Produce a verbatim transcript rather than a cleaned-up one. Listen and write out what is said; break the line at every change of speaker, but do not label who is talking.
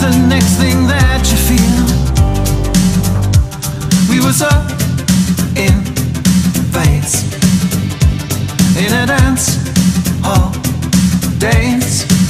the next thing that you feel. We was up in Vegas, in a dance hall, days.